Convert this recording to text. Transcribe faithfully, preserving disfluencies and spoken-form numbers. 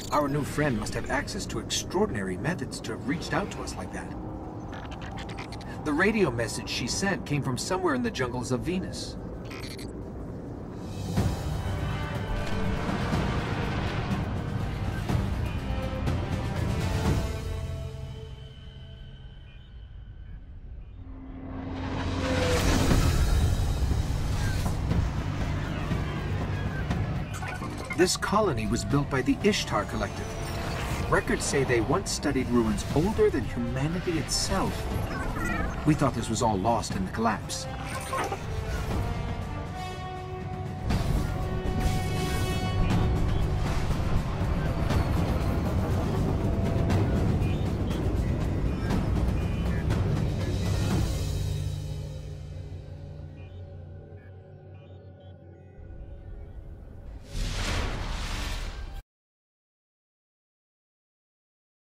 Our new friend must have access to extraordinary methods to have reached out to us like that. The radio message she sent came from somewhere in the jungles of Venus. This colony was built by the Ishtar Collective. Records say they once studied ruins older than humanity itself. We thought this was all lost in the collapse.